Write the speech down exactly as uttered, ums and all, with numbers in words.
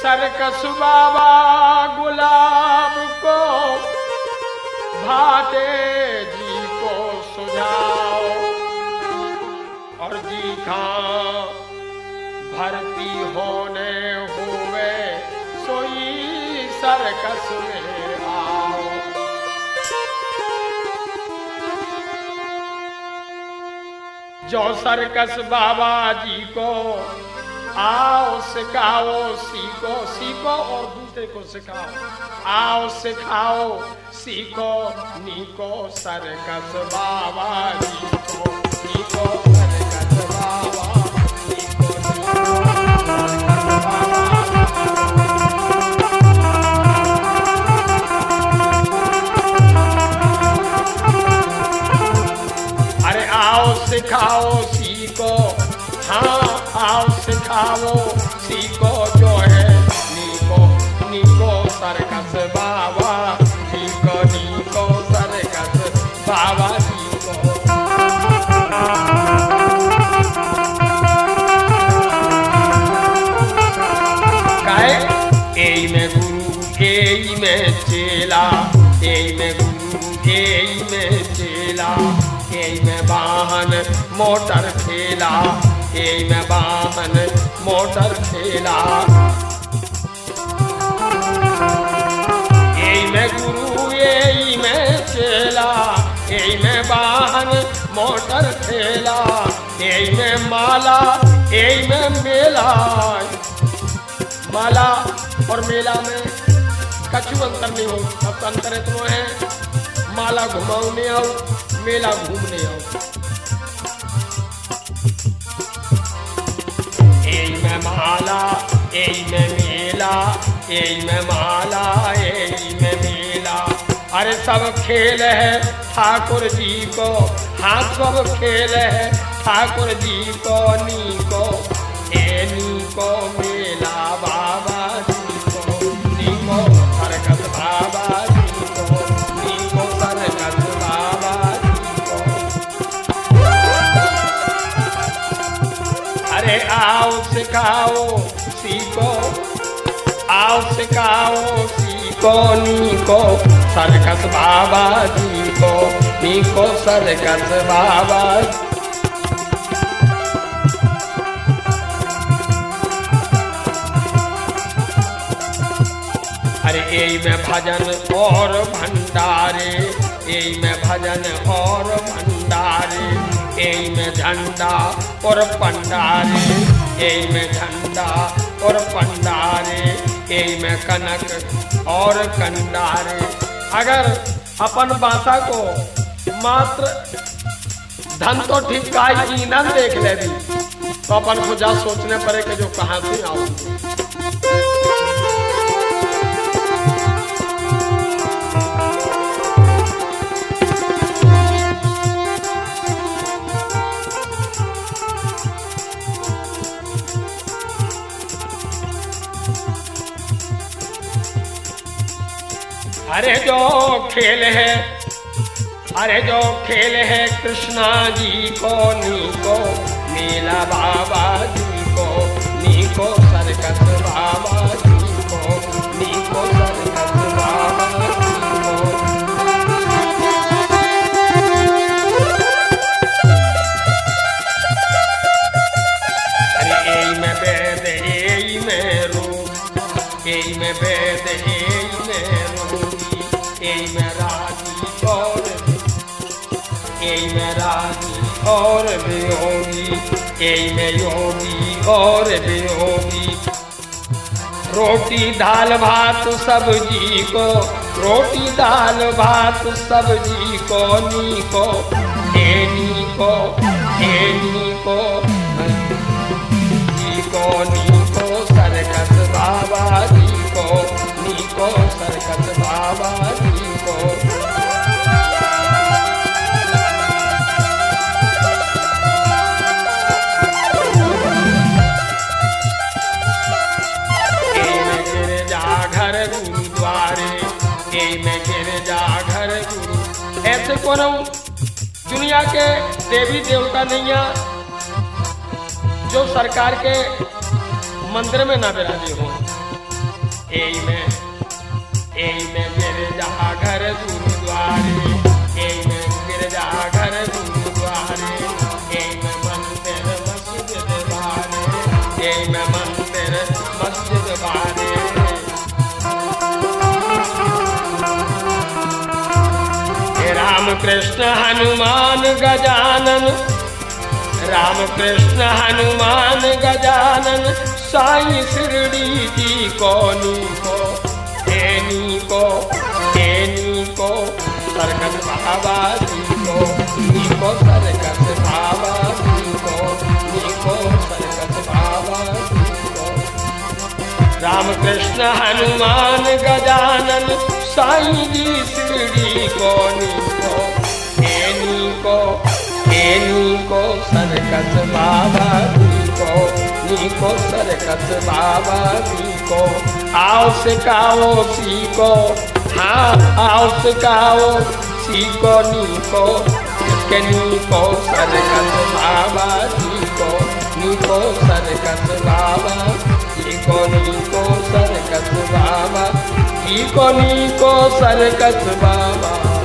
सरकस बाबा गुलाब को भाटे जी को सुझाओ और जी खां भर्ती होने हुए सोई सरकस में आओ। जो सरकस बाबा जी को आओ सिखाओ सीखो, सीखो और दूसरे को सिखाओ। आओ सिखाओ सीखो नीको सरकस बाबा जी को, नीको सरकस बाबा नीको, अरे आओ सिखाओ सीखो, हाँ आओ सिखाओ सीखो जो है नीको नीको सरकस बाबा नीको नीको सरकस बाबा नीको। काहे एई में गुरु एई में चेला, एई में गुरु एई में चेला, एई में वाहन मोटर ठेला, एई में वाहन मोटर ठेला, एई में गुरु एई में चेला, एई में वाहन मोटर ठेला, एई में माला एई में मेला। माला और मेला में कछु अंतर नहीं हो, अब अंतर इतना है माला घुमाने आओ मेला घूमने आओ। एई में माला एई में मेला, एई में माला एई में मेला, अरे सब खेल है ठाकुर जी को, हाँ सब खेल है ठाकुर जी को नीको, ए नीको मेला बाबा जी को, नीको सरकस बाबा जी को, नीको सरकस बाबा जी को। अरे आओ सिखाओ सीखो, आओ सिखाओ सीखो नीको सरकस बाबा जी को, नीको सरकस बाबा। अरे एई में भजन और भंडारे, एई में भजन और भंडारे, एई में झंडा और पंडारे, एई में झंडा और पंडारे, एई में कनक और कंडारे। अगर अपन भाषा को मात्र धन तो ठीक का ईंधन देख ले भी तो अपन को जा सोचने पड़े कि जो कहाँ से आऊंगे। अरे जो खेल है, अरे जो खेल है कृष्णा जी को नीको मेला बाबा जी को, नीको सरकस बाबा जी को, नीको सरकस बाबा जी को। अरे एई में वेद एई में रूप, एई में वेद एई में रूप, एई में राजी और एई में राजी और वियोगी, एई में योगी और वियोगी। रोटी दाल भात सब्जी को, रोटी दाल भात सब्जी को नीको, ए नीको ए नीको नीको नीको सरकस बाबा जी को, नीको सरकस बाबा जी को। एई में गिरजाघर गुरुद्वारे, एई में गिरजाघर गुरु। ऐसे कोनो दुनिया के देवी देवता नहीं है जो सरकार के मंदिर में ना विराजे हो। एई में एई में गिरजा घर गुरुद्वारे, एई में गिरजा घर गुरुद्वारे, एई में मंदिर मस्जिद बारे, एई में मंदिर मस्जिद बारे। राम कृष्ण हनुमान गजानन, राम कृष्ण हनुमान गजानन, साईं शिरडी जी को नीको, एनी को एनी को सरकत बाबा जी को, नीको सरकत बाबा जी को, नीको सरकत बाबा जी को। राम कृष्ण हनुमान गजानन, साईं जी शिरडी को नीको, एनी को एनी को सरकत बाबा जी को, नीको सरकत बाबा जी को। आओ सिखाओ सीखो, हाँ आओ सिखाओ सीखो नीको, इसके नीको सरकत बाबा जी को, नीको सरकत बाबा जी को, नीको सरकत बाबा जी को, नीको सरकत बाबा।